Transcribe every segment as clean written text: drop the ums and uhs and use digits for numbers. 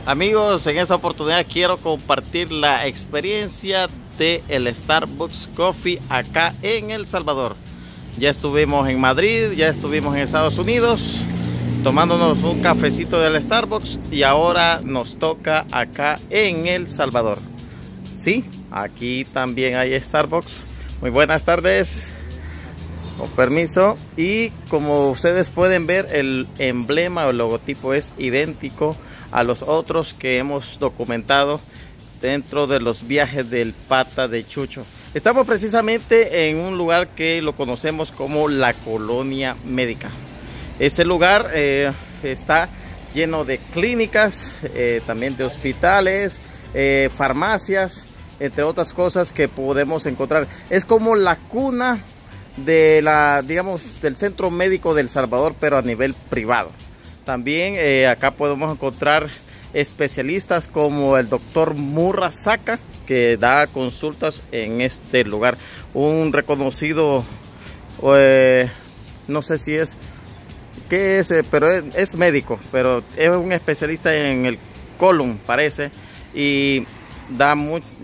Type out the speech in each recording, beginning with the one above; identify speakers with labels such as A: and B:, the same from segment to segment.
A: Amigos, en esta oportunidad quiero compartir la experiencia de el Starbucks Coffee acá en El Salvador. Ya estuvimos en Madrid, ya estuvimos en Estados Unidos tomándonos un cafecito del Starbucks y ahora nos toca acá en El Salvador. Sí, aquí también hay Starbucks. Muy buenas tardes. Con permiso. Y como ustedes pueden ver, el emblema o el logotipo es idéntico a los otros que hemos documentado dentro de los viajes del Pata de Chucho. Estamos precisamente en un lugar que lo conocemos como la Colonia Médica. Este lugar está lleno de clínicas, también de hospitales, farmacias, entre otras cosas que podemos encontrar. Es como la cuna de del centro médico de El Salvador, pero a nivel privado. También acá podemos encontrar especialistas como el doctor Murra Saca, que da consultas en este lugar. Un reconocido, no sé si es, ¿qué es? Pero es médico, pero es un especialista en el colon, parece, y da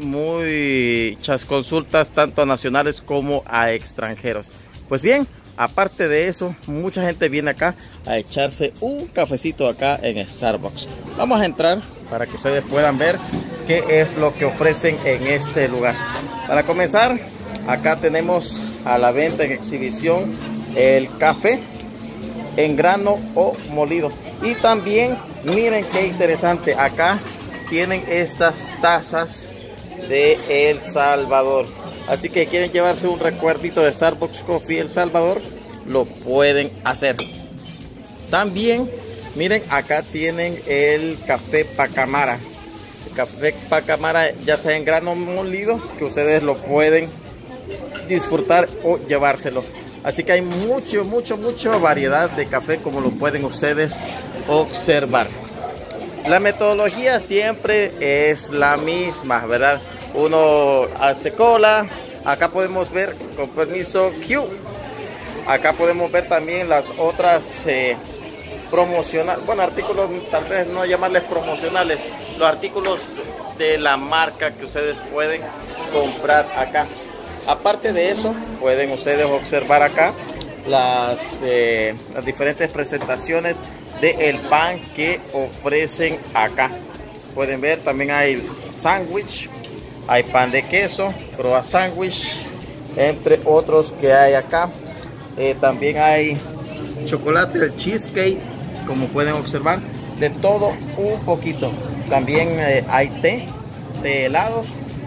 A: muchas consultas tanto a nacionales como a extranjeros. Pues bien, aparte de eso, mucha gente viene acá a echarse un cafecito acá en Starbucks. Vamos a entrar para que ustedes puedan ver qué es lo que ofrecen en este lugar. Para comenzar, acá tenemos a la venta en exhibición el café en grano o molido. Y también, miren qué interesante, acá tienen estas tazas de El Salvador. Así que quieren llevarse un recuerdito de Starbucks Coffee El Salvador, lo pueden hacer. También, miren, acá tienen el café Pacamara. El café Pacamara, ya sea en grano molido, que ustedes lo pueden disfrutar o llevárselo. Así que hay mucha variedad de café, como lo pueden ustedes observar. La metodología siempre es la misma, ¿verdad? Uno hace cola. Acá podemos ver, con permiso, Q. Acá podemos ver también las otras promocionales, bueno, artículos, tal vez no llamarles promocionales, los artículos de la marca que ustedes pueden comprar acá. Aparte de eso, pueden ustedes observar acá las diferentes presentaciones del pan que ofrecen acá. Pueden ver, también hay sándwich, hay pan de queso, croissant sándwich, entre otros que hay acá. También hay chocolate, el cheesecake, como pueden observar, de todo un poquito. También hay té de helados.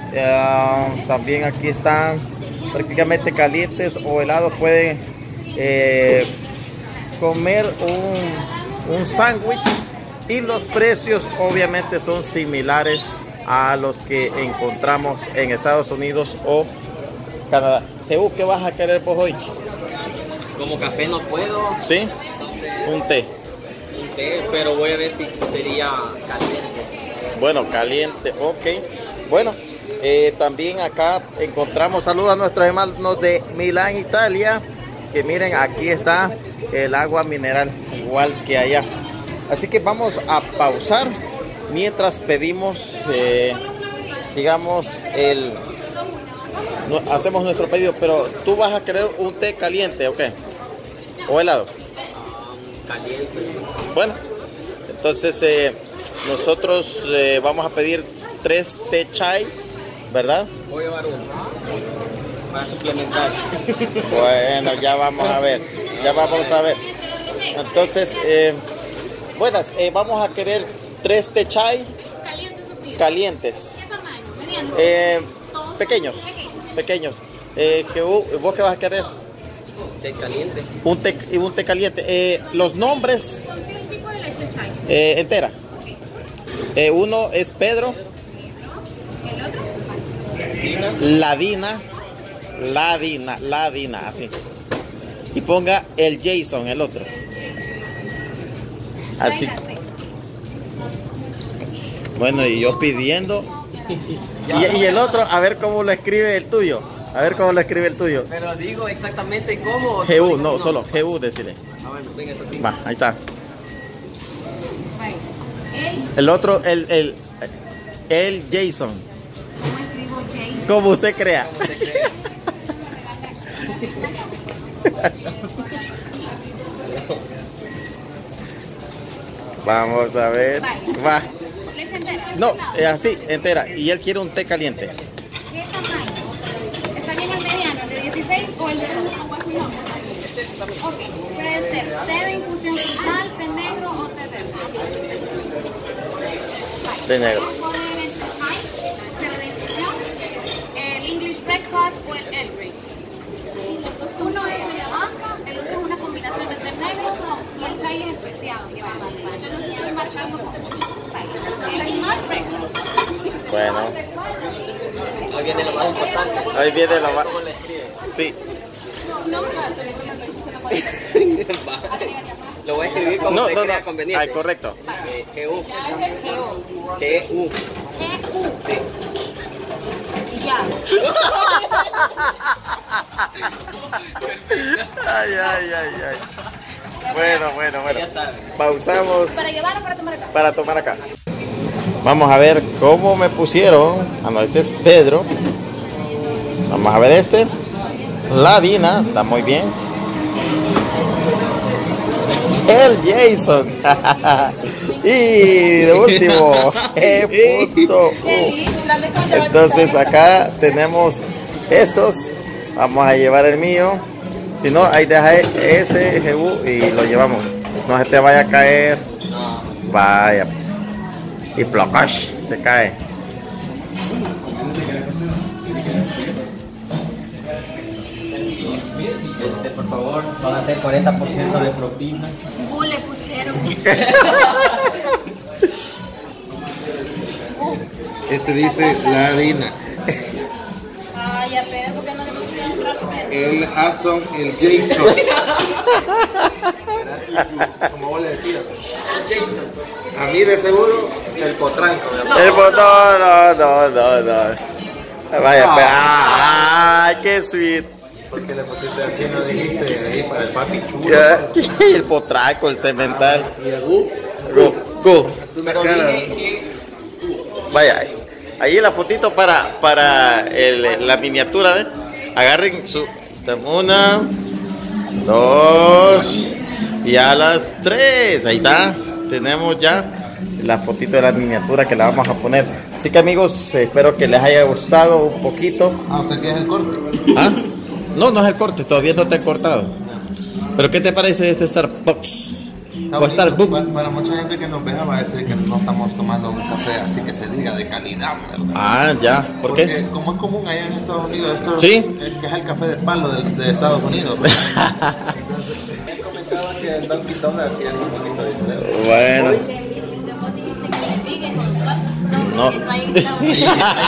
A: También aquí están prácticamente calientes o helados. Pueden comer un sándwich y los precios obviamente son similares a los que encontramos en Estados Unidos o Canadá. Teú, ¿qué vas a querer por hoy?
B: Como café no puedo.
A: ¿Sí?
B: Entonces,
A: un té,
B: pero voy a ver si sería caliente.
A: Bueno, caliente, ok. Bueno, también acá encontramos, saludos a nuestros hermanos de Milán, Italia, que miren, aquí está el agua mineral, igual que allá. Así que vamos a pausar mientras pedimos, digamos, hacemos nuestro pedido. Pero tú vas a querer un té caliente, ¿ok? ¿O helado?
B: Caliente.
A: Bueno, entonces nosotros vamos a pedir 3 té chai, ¿verdad?
B: Voy a llevar uno para suplementar.
A: Bueno, ya vamos a ver. Ya vamos a ver. Entonces, buenas, vamos a querer 3 té chai calientes.
C: ¿Qué tamaño? ¿Mediano?
A: Pequeños. ¿Vos qué vas a querer?
B: Té caliente.
A: Un té caliente. Los nombres.
C: ¿Qué tipo de leche chai?
A: Entera. Uno es Pedro.
C: ¿El otro?
A: Ladina, así. Y ponga el Jason, el otro. Así. Bueno, y yo pidiendo. Y el otro, a ver cómo lo escribe el tuyo.
B: Pero digo exactamente cómo.
A: GU, no, solo GU, decirle.
B: Ah, bueno, venga, eso sí.
A: Va, ahí está. El otro, el Jason.
C: ¿Cómo escribo Jason?
A: Como usted crea. Vamos a ver. Va.
C: ¿Leche entera?
A: No, así, entera. Y él quiere un té caliente.
C: ¿Qué tamaño? ¿Está bien el mediano, el de 16 o el de 2? Ok, puede ser té de infusión frutal, té negro o té verde.
A: Té negro.
C: Puede ser chai, pero de infusión, el English breakfast o el Earl Grey. Uno es de lavanda, el otro es una combinación de té negro y el chai es especiado, lleva manzana. Entonces estoy marcando como el animal breakfast.
A: Bueno,
B: Ahí viene lo más importante.
A: ahí viene lo más.
B: ¿Cómo le escribe?
A: Sí.
B: Lo voy a escribir como
A: No,
B: se
A: no,
B: crea
A: no.
B: conveniente.
A: Ay, correcto.
B: G-U.
C: G-U.
B: G-U. Sí.
C: Y ya.
A: Ay, ay, ay, ay. Bueno.
B: Ya sabe.
A: Pausamos
C: ¿Para llevar o para tomar acá?
A: para tomar acá. Vamos a ver cómo me pusieron. Ah, no, este es Pedro. Vamos a ver este. La Dina, está muy bien. El Jason. Y de último, E.U. Entonces acá tenemos estos. Vamos a llevar el mío. Si no, ahí deja ese G.U. y lo llevamos. No se te vaya a caer. Vaya pues. Y plocash, se cae.
B: Por favor, van a ser 40% de propina.
C: Le pusieron.
D: Este dice la Dina.
C: Ay, a Pedro, ¿por qué no le pusieron rápido?
D: El Jason, el Jason. Como vos le decías. A mí de seguro el potranco.
A: El botón, no. Vaya, ay, qué sweet.
D: ¿Por qué le pusiste así? No dijiste ahí para el papi chulo.
A: El potraco, el cemental.
D: Y el Gu.
A: Go.
B: Pero dije
A: Vaya, ahí la fotito para la miniatura, ¿ves? Agarren su. Una, dos y a las 3. Ahí está. Tenemos ya la fotito de la miniatura que la vamos a poner. Así que amigos, espero que les haya gustado un poquito.
D: Ah, o sea que es el corte.
A: ¿Ah? No, no es el corte, todavía no te he cortado. Pero ¿qué te parece este Starbucks? O Starbucks.
D: Para mucha gente que nos vea va a decir que no estamos tomando un café así que se diga de calidad, ¿verdad?
A: Ah, ya. ¿Por
D: Porque
A: qué?
D: como es común allá en Estados Unidos, esto
A: ¿Sí?
D: es que es el café de palo de Estados Unidos. Pues. Él comentaba que en Dunkin' Donuts sí es un poquito diferente.
A: Bueno.
C: Vos dijiste que el vegan
A: No.
C: no hay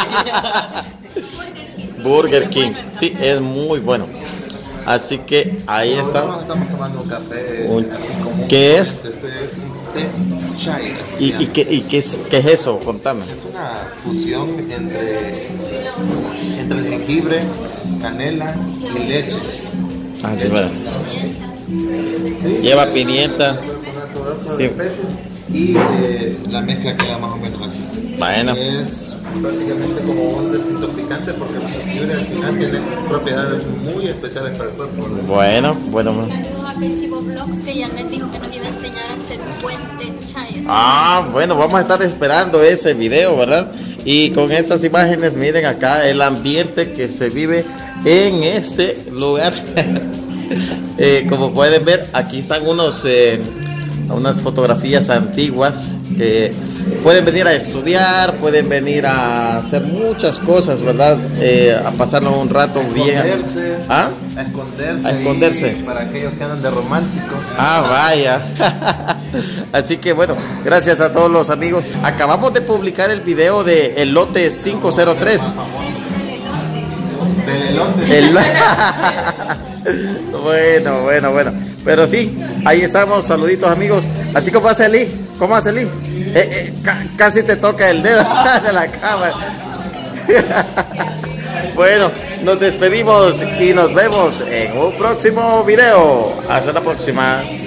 A: Burger King. Sí, es muy bueno. Así que ahí está.
D: Nosotros estamos tomando un café así común.
A: ¿Qué es?
D: Este es un té chai.
A: ¿Y qué es eso? Contame.
D: Es una fusión entre el jengibre, canela y leche.
A: Ah, qué bueno.
D: Sí,
A: Lleva pimienta.
D: con todo eso
A: Sí.
D: de especies y la mezcla queda más o menos así.
A: Bueno.
D: Es prácticamente como un desintoxicante porque el jengibre al final tiene propiedades muy especiales para el cuerpo.
A: Bueno.
C: Saludos a Chivo Vlogs que ya les dijo que nos iba a enseñar a hacer un buen té chai.
A: Ah, bueno, vamos a estar esperando ese video, ¿verdad? Y con estas imágenes, miren acá el ambiente que se vive en este lugar. Como pueden ver, aquí están unas fotografías antiguas que pueden venir a estudiar, pueden venir a hacer muchas cosas, ¿verdad? A pasarlo un rato bien.
D: Esconderse,
A: ¿Ah?
D: a esconderse.
A: Y
D: para aquellos que andan de románticos.
A: Ah, vaya. Así que bueno, gracias a todos los amigos. Acabamos de publicar el video de el lote 503.
D: Del elote.
A: Bueno. Pero sí, ahí estamos. Saluditos amigos. Así como hace Lee. ¿Cómo hace Lee? Casi te toca el dedo de la cámara. Bueno, nos despedimos y nos vemos en un próximo video. Hasta la próxima.